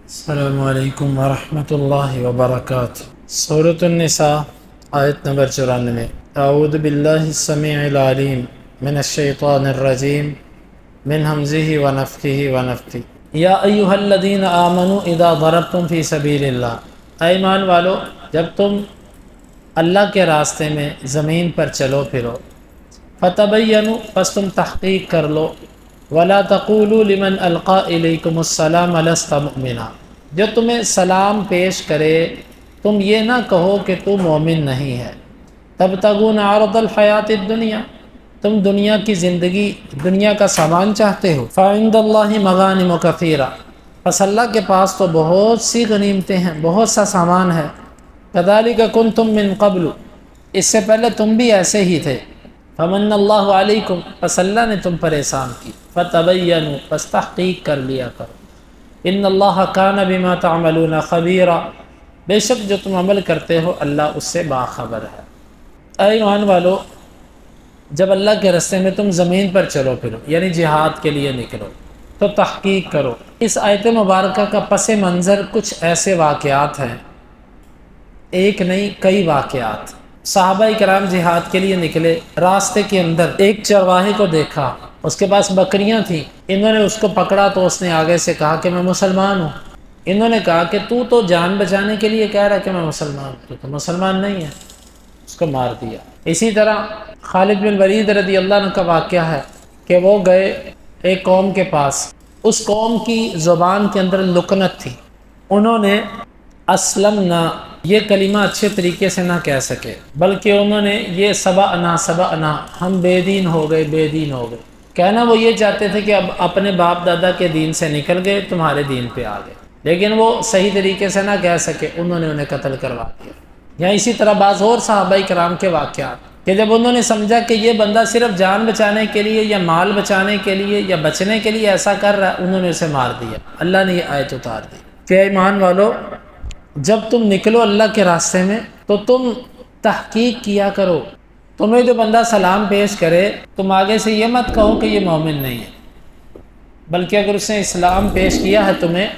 السلام علیکم ورحمۃ اللہ وبرکاتہ۔ سورۃ النساء آیت نمبر 94۔ اعوذ باللہ السمیع العلیم من الشیطان الرجیم من ہمزہ ونفخہ ونفثہ۔ یا ایھا الذین آمنوا اذا ضربتم فی سبیل اللہ، اے ایمان والو جب تم اللہ کے راستے میں زمین پر چلو پھرو، فتبینوا پس تم تحقیق کر لو، ولا تقولوا لمن القى الیکم السلام لست مؤمنا، جو تمہیں سلام پیش کرے تم یہ نہ کہو کہ تو مومن نہیں ہے۔ تبتغون عرض الحیات الدنیا، تم دنیا کی زندگی، دنیا کا سامان چاہتے ہو۔ فعند اللہ مغانم کثیرہ، پس اللہ کے پاس تو بہت سی غنیمتیں ہیں، بہت سا سامان ہے۔ کذالک کنتم من قبل، اس سے پہلے تم بھی ایسے ہی تھے۔ فمن اللہ علیکم، پس اللہ نے تم پر احسان کی۔ فتبینوا، پس تحقیق کر لیا کرو۔ ان اللہ کان بما تعملون خبیرا، بے شک جو تم عمل کرتے ہو اللہ اس سے باخبر ہے۔ اے ایمان والو جب اللہ کے راستے میں تم زمین پر چلو پھرو، یعنی جہاد کے لیے نکلو، تو تحقیق کرو۔ اس آیت مبارکہ کا پس منظر کچھ ایسے واقعات ہیں، ایک نہیں کئی واقعات۔ صحابہ کرام جہاد کے لیے نکلے، راستے کے اندر ایک چرواہے کو دیکھا، اس کے پاس بکریاں تھیں، انہوں نے اس کو پکڑا تو اس نے آگے سے کہا کہ میں مسلمان ہوں۔ انہوں نے کہا کہ تو جان بچانے کے لیے کہہ رہا کہ میں مسلمان ہوں، تو مسلمان نہیں ہے، اس کو مار دیا۔ اسی طرح خالد بن ولید رضی اللہ عنہ کا واقعہ ہے کہ وہ گئے ایک قوم کے پاس، اس قوم کی زبان کے اندر لکنت تھی، انہوں نے اسلمنا یہ کلمہ اچھے طریقے سے نہ کہہ سکے، بلکہ انہوں نے یہ سبعنا ہم بے دین ہو گئے، بے دین ہو گئے کہنا۔ وہ یہ چاہتے تھے کہ اب اپنے باپ دادا کے دین سے نکل گئے، تمہارے دین پہ آ گئے، لیکن وہ صحیح طریقے سے نہ کہہ سکے، انہوں نے انہیں قتل کروا دیا۔ یا اسی طرح بعض اور صحابہ کرام کے واقعات کہ جب انہوں نے سمجھا کہ یہ بندہ صرف جان بچانے کے لیے یا مال بچانے کے لیے یا بچنے کے لیے ایسا کر رہا ہے، انہوں نے اسے مار دیا۔ اللہ نے یہ آیت اتار دی کہ ایمان والو جب تم نکلو اللہ کے راستے میں تو تم تحقیق کیا کرو، تمہیں جو بندہ سلام پیش کرے تم آگے سے یہ مت کہو کہ یہ مومن نہیں ہے، بلکہ اگر اس نے اسلام پیش کیا ہے تمہیں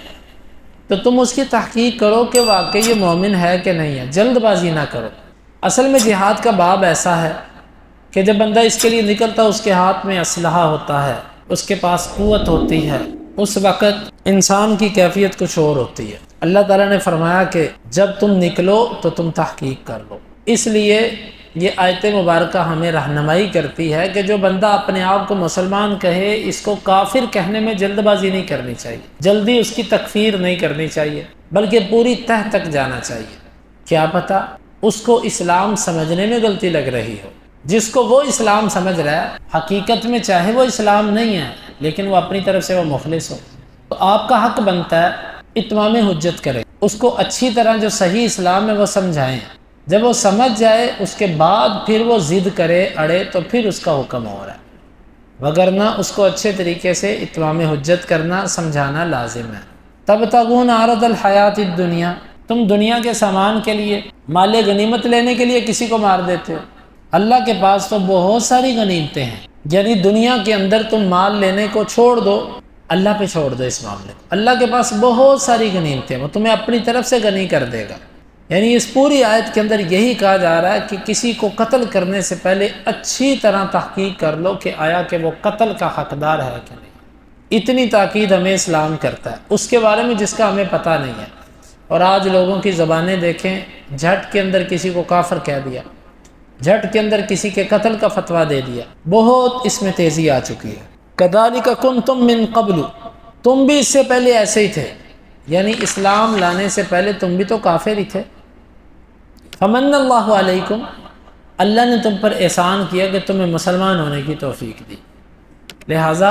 تو تم اس کی تحقیق کرو کہ واقعی یہ مومن ہے کہ نہیں ہے، جلد بازی نہ کرو۔ اصل میں جہاد کا باب ایسا ہے کہ جب بندہ اس کے لیے نکلتا اس کے ہاتھ میں اسلحہ ہوتا ہے، اس کے پاس قوت ہوتی ہے، اس وقت انسان کی کیفیت کچھ اور ہوتی ہے۔ اللہ تعالیٰ نے فرمایا کہ جب تم نکلو تو تم تحقیق کر لو۔ اس لیے یہ آیت مبارکہ ہمیں رہنمائی کرتی ہے کہ جو بندہ اپنے آپ کو مسلمان کہے اس کو کافر کہنے میں جلد بازی نہیں کرنی چاہیے، جلدی اس کی تکفیر نہیں کرنی چاہیے، بلکہ پوری تہ تک جانا چاہیے۔ کیا پتہ اس کو اسلام سمجھنے میں غلطی لگ رہی ہو، جس کو وہ اسلام سمجھ رہا ہے حقیقت میں چاہے وہ اسلام نہیں ہے لیکن وہ اپنی طرف سے وہ مخلص ہو، تو آپ کا حق بنتا ہے اتمام حجت کرے، اس کو اچھی طرح جو صحیح اسلام ہے وہ سمجھائیں۔ جب وہ سمجھ جائے اس کے بعد پھر وہ ضد کرے اڑے تو پھر اس کا حکم ہو رہا ہے، وگرنہ اس کو اچھے طریقے سے اتمام حجت کرنا سمجھانا لازم ہے۔ تبتغون عرض الحیات الدنیا، تم دنیا کے سامان کے لیے، مال غنیمت لینے کے لیے کسی کو مار دیتے ہو۔ اللہ کے پاس تو بہت ساری غنیمتیں ہیں، یعنی دنیا کے اندر تم مال لینے کو چھوڑ دو، اللہ پہ چھوڑ دو اس معاملے کو۔ اللہ کے پاس بہت ساری غنیمتیں، وہ تمہیں اپنی طرف سے غنی کر دے گا۔ یعنی اس پوری آیت کے اندر یہی کہا جا رہا ہے کہ کسی کو قتل کرنے سے پہلے اچھی طرح تحقیق کر لو کہ آیا کہ وہ قتل کا حقدار ہے کہ نہیں۔ اتنی تاکید ہمیں اسلام کرتا ہے اس کے بارے میں جس کا ہمیں پتہ نہیں ہے۔ اور آج لوگوں کی زبانیں دیکھیں، جھٹ کے اندر کسی کو کافر کہہ دیا، جھٹ کے اندر کسی کے قتل کا فتویٰ دے دیا، بہت اس میں تیزی آ چکی ہے۔ کذالک کنتم من قبل، تم بھی اس سے پہلے ایسے ہی تھے، یعنی اسلام لانے سے پہلے تم بھی تو کافر ہی تھے۔ فمن اللہ علیکم، اللہ نے تم پر احسان کیا کہ تمہیں مسلمان ہونے کی توفیق دی، لہٰذا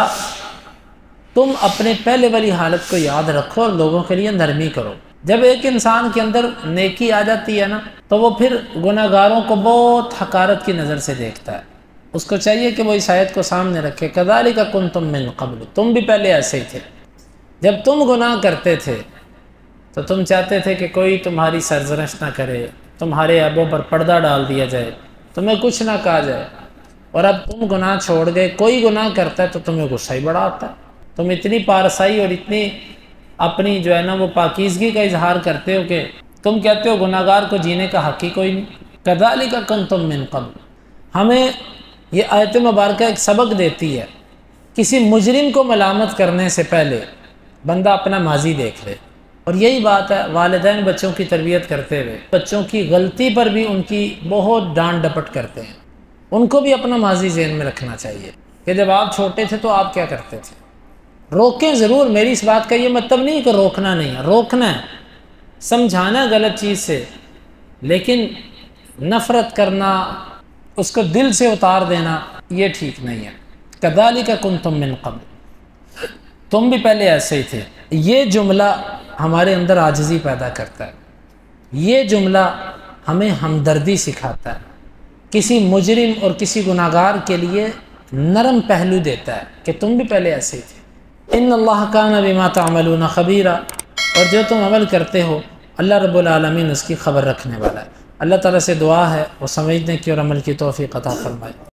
تم اپنے پہلے والی حالت کو یاد رکھو اور لوگوں کے لیے نرمی کرو۔ جب ایک انسان کے اندر نیکی آ جاتی ہے نا تو وہ پھر گناہ گاروں کو بہت حقارت کی نظر سے دیکھتا ہے، اس کو چاہیے کہ وہ اس آیت کو سامنے رکھے، کذالک کنتم من قبل، تم بھی پہلے ایسے ہی تھے۔ جب تم گناہ کرتے تھے تو تم چاہتے تھے کہ کوئی تمہاری سرزنش نہ کرے، تمہارے عیبوں پر پردہ ڈال دیا جائے، تمہیں کچھ نہ کہا جائے، اور اب تم گناہ چھوڑ گئے، کوئی گناہ کرتا ہے تو تمہیں غصہ ہی بڑا آتا ہے، تم اتنی پارسائی اور اتنی اپنی جو ہے نا وہ پاکیزگی کا اظہار کرتے ہو کہ تم کہتے ہو گناہگار کو جینے کا حق ہی کوئی نہیں۔ کذالک کنتم من قبل، ہمیں یہ آیت مبارکہ ایک سبق دیتی ہے، کسی مجرم کو ملامت کرنے سے پہلے بندہ اپنا ماضی دیکھ لے۔ اور یہی بات ہے والدین بچوں کی تربیت کرتے ہوئے بچوں کی غلطی پر بھی ان کی بہت ڈانٹ ڈپٹ کرتے ہیں، ان کو بھی اپنا ماضی ذہن میں رکھنا چاہیے کہ جب آپ چھوٹے تھے تو آپ کیا کرتے تھے۔ روکیں ضرور، میری اس بات کا یہ مطلب نہیں کہ روکنا نہیں ہے، روکنا ہے، سمجھانا غلط چیز سے، لیکن نفرت کرنا، اس کو دل سے اتار دینا، یہ ٹھیک نہیں ہے۔ کذالک کنتم من قبل، تم بھی پہلے ایسے ہی تھے۔ یہ جملہ ہمارے اندر عاجزی پیدا کرتا ہے، یہ جملہ ہمیں ہمدردی سکھاتا ہے، کسی مجرم اور کسی گناہگار کے لیے نرم پہلو دیتا ہے کہ تم بھی پہلے ایسے ہی تھے۔ ان اللہ کان بما تعملون خبیرا، اور جو تم عمل کرتے ہو اللہ رب العالمین اس کی خبر رکھنے والا ہے۔ اللہ تعالیٰ سے دعا ہے وہ سمجھنے کی اور عمل کی توفیق عطا فرمائے۔